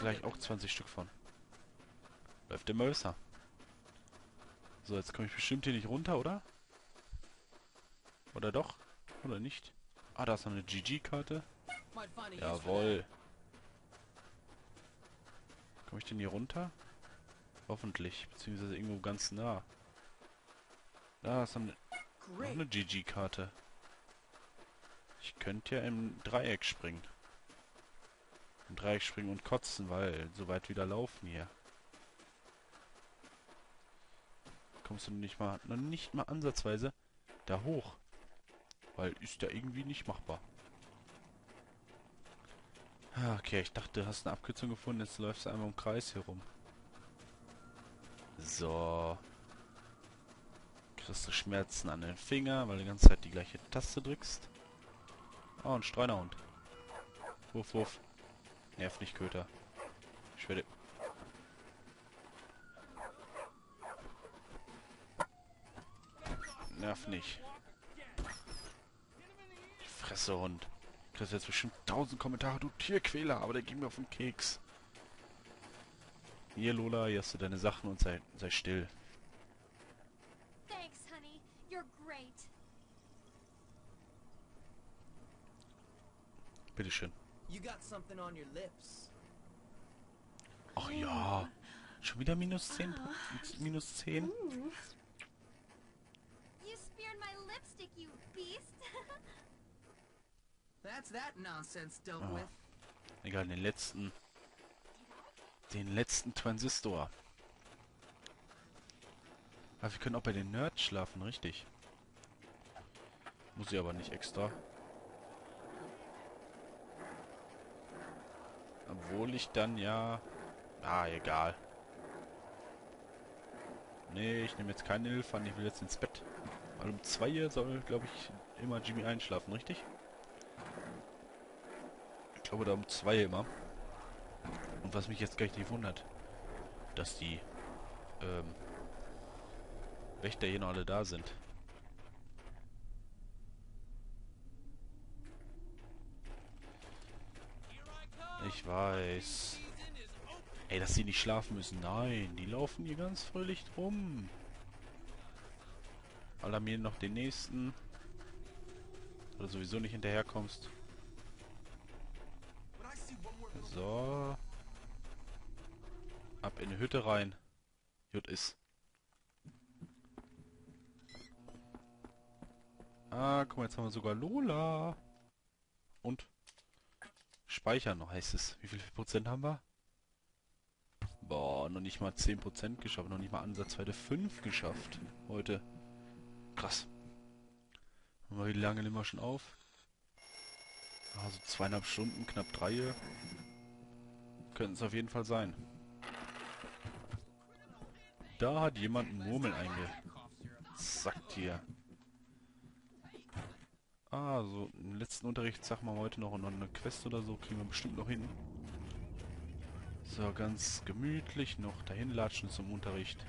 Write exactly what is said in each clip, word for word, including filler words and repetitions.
gleich auch zwanzig Stück von. Läuft immer besser. So, jetzt komme ich bestimmt hier nicht runter, oder? Oder doch? Oder nicht? Ah, da ist noch eine G G-Karte. Jawohl. Komme ich denn hier runter? Hoffentlich. Beziehungsweise irgendwo ganz nah. Da ist noch eine, noch eine G G-Karte. Ich könnte ja im Dreieck springen. Im Dreieck springen und kotzen, weil so weit wieder laufen hier. Kommst du nicht mal, noch nicht mal ansatzweise da hoch. Weil ist ja irgendwie nicht machbar. Ah, okay, ich dachte, du hast eine Abkürzung gefunden, jetzt läufst du einmal im Kreis hier rum. So. Kriegst du Schmerzen an den Finger, weil du die ganze Zeit die gleiche Taste drückst. Oh, ein Streunerhund. Wuff, wuff. Nerv nicht, Köter. Ich werde... Nerv nicht. Die Fresse, Hund. Du kriegst jetzt bestimmt tausend Kommentare, du Tierquäler, aber der geht mir auf den Keks. Hier, Lola, hier hast du deine Sachen und sei, sei still. Thanks, honey. You're great. Bitteschön. You got something on your lips. Ach ja. Schon wieder minus zehn. Minus zehn. You speared my lipstick, you beast. That's that nonsense dealt Oh. with. Egal, den letzten. Den letzten Transistor. Aber wir können auch bei den Nerds schlafen, richtig. Muss ich aber nicht extra. Obwohl ich dann ja... Ah, egal. Nee, ich nehme jetzt keine Hilfe an, ich will jetzt ins Bett. Weil um zwei Uhr soll, glaube ich, immer Jimmy einschlafen, richtig? Ich glaube, da um zwei Uhr immer. Und was mich jetzt gleich nicht wundert, dass die ähm, Wächter hier noch alle da sind. Ich weiß. Ey, dass sie nicht schlafen müssen. Nein, die laufen hier ganz fröhlich rum. Alarmieren noch den nächsten. Oder sowieso nicht hinterherkommst. So. Ab in die Hütte rein. Jut ist. Ah, guck mal, jetzt haben wir sogar Lola. Und? Speichern noch heißt es. Wie viel Prozent haben wir? Boah, noch nicht mal zehn Prozent geschafft. Noch nicht mal ansatzweise fünf geschafft. Heute. Krass. Wie lange nehmen wir schon auf? Also zweieinhalb Stunden, knapp drei. Könnten es auf jeden Fall sein. Da hat jemand ein Murmel eingesackt hier. Ah, so im letzten Unterricht, sagen wir heute noch, noch eine Quest oder so, kriegen wir bestimmt noch hin. So, ganz gemütlich noch dahin latschen zum Unterricht.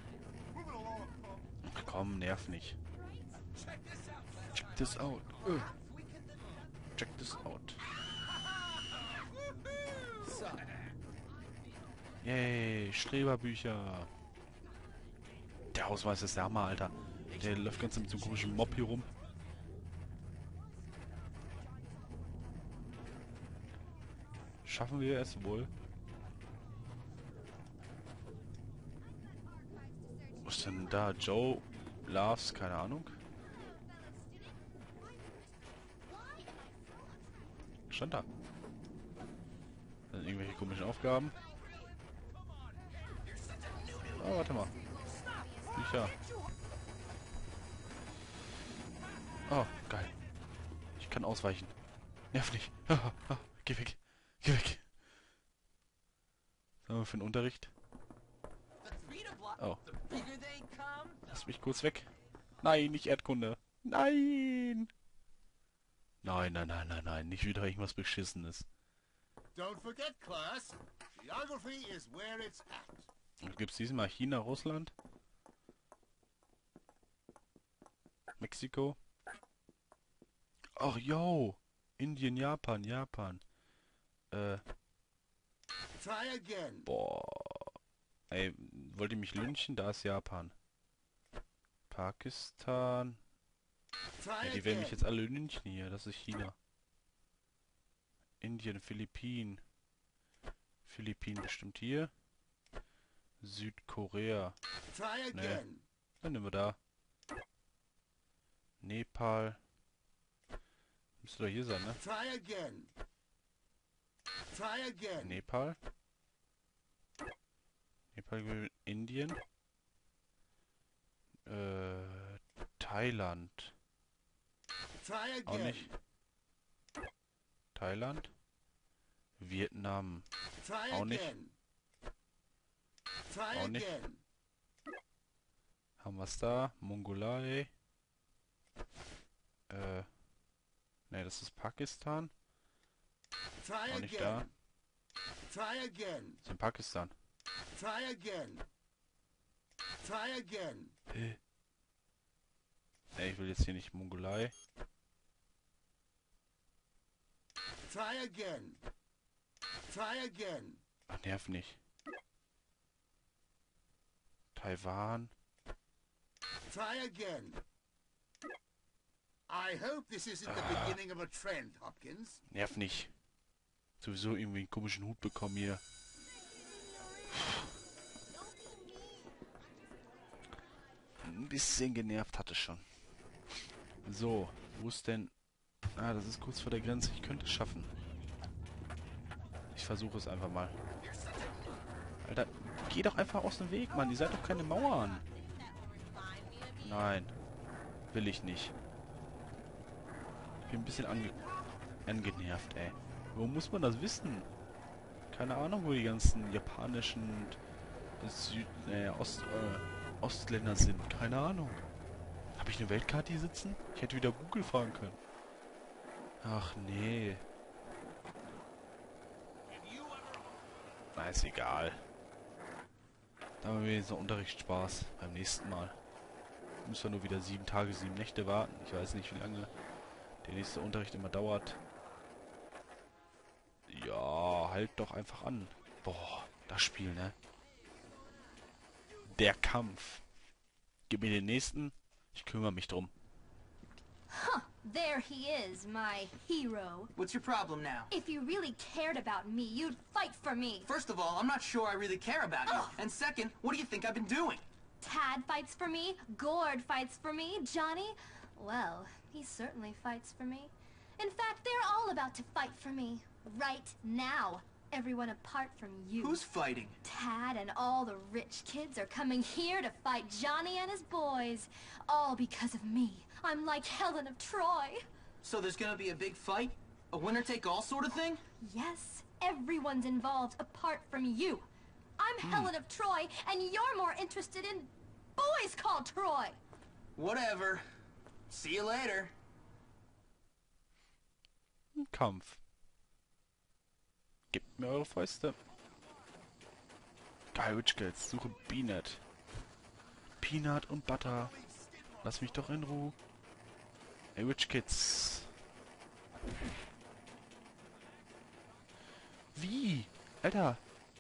Ach komm, nerv nicht. Check this out. Uh. Check this out. Yay, Streberbücher. Der Hausmeister ist der Hammer, Alter. Der läuft ganz mit so einem komischen Mob hier rum. Schaffen wir es wohl? Was ist denn da? Joe Loves, keine Ahnung. Stand da. Das sind irgendwelche komischen Aufgaben. Oh, warte mal. Bücher. Oh, geil. Ich kann ausweichen. Nerv nicht. Geh weg. Geh weg. Was haben wir für einen Unterricht? Oh. Lass mich kurz weg. Nein, nicht Erdkunde. Nein. Nein, nein, nein, nein, nein. Nicht wieder irgendwas Beschissenes. Don't forget, class, geography is where it's at. Gibt es diesmal China, Russland? Mexiko? Ach, yo! Indien, Japan, Japan. Äh. Try again. Boah. Ey, wollt ihr mich lynchen? Da ist Japan. Pakistan. Try Ja, die werden mich again. jetzt alle lynchen hier. Das ist China. Indien, Philippinen. Philippinen bestimmt hier. Südkorea. Try again. Dann nehmen wir da. Nepal. Müsste doch hier sein, ne? Try again. Try again. Nepal. Nepal, Indien. Äh, Thailand. Try Auch again. nicht. Thailand. Vietnam. Try Auch nicht. again. Try Auch nicht. again. Haben wir's da? Mongolei. Äh. Ne, das ist Pakistan. Try Auch nicht da. again. Try again. Das ist in Pakistan. Try again. Try again. Äh. Ne, ich will jetzt hier nicht Mongolei. Try again. Try again. Ach, nerv nicht. Taiwan. Try again. I hope this isn't the Ah. beginning of a trend, Hopkins. Nerv nicht. Sowieso irgendwie einen komischen Hut bekommen hier. Ein bisschen genervt hatte schon. So, wo ist denn... Ah, das ist kurz vor der Grenze. Ich könnte es schaffen. Ich versuche es einfach mal. Alter, geh doch einfach aus dem Weg, Mann. Ihr seid doch keine Mauern. Nein. Will ich nicht. Ich bin ein bisschen ange angenervt, ey. Wo muss man das wissen? Keine Ahnung, wo die ganzen japanischen Süd äh, Ost äh, Ostländer sind. Keine Ahnung. Habe ich eine Weltkarte hier sitzen? Ich hätte wieder Google fragen können. Ach nee. Na, ist egal. Da haben wir wenigstens Unterrichtsspaß beim nächsten Mal. Müssen wir nur wieder sieben Tage, sieben Nächte warten. Ich weiß nicht, wie lange der nächste Unterricht immer dauert. Ja, halt doch einfach an. Boah, das Spiel, ne? Der Kampf. Gib mir den nächsten. Ich kümmere mich drum. There he is, my hero. What's your problem now? If you really cared about me, you'd fight for me. First of all, I'm not sure I really care about you. And second, what do you think I've been doing? Tad fights for me, Gord fights for me, Johnny, well, he certainly fights for me. In fact, they're all about to fight for me. Right now. Everyone apart from you. Who's fighting? Tad and all the rich kids are coming here to fight Johnny and his boys. All because of me. I'm like Helen of Troy. So there's gonna be a big fight? A winner-take-all sort of thing? Yes, everyone's involved apart from you. I'm Helen of Troy, and you're more interested in boys called Troy. Whatever. See you later. Kampf. Gebt mir eure Fäuste. Geil, Rich Kids. Suche Peanut. Peanut und Butter. Lass mich doch in Ruhe. Ey, Rich Kids. Wie? Alter.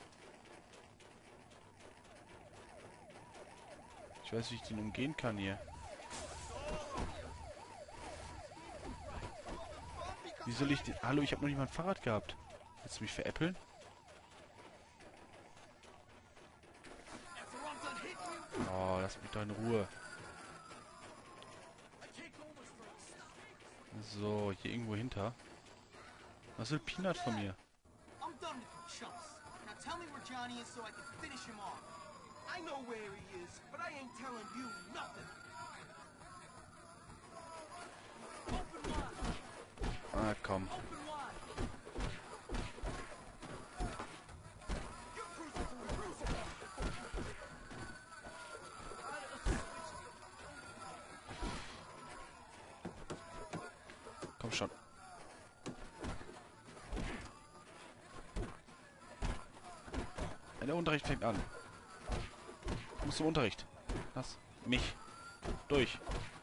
Ich weiß, wie ich den umgehen kann hier. Wie soll ich den... Hallo, ich habe noch nicht mal ein Fahrrad gehabt. Willst du mich veräppeln? Oh, lass mich doch in Ruhe. So, hier irgendwo hinter. Was will Peanut von mir? I'm done with you chumps. Now tell me where Johnny is so I can finish him off. I know where he is, but I ain't telling you nothing. Open wide. Ah, komm. Open wide. You're crucible, crucible. Komm schon. Der Unterricht fängt an. Du musst zum Unterricht. Lass mich durch.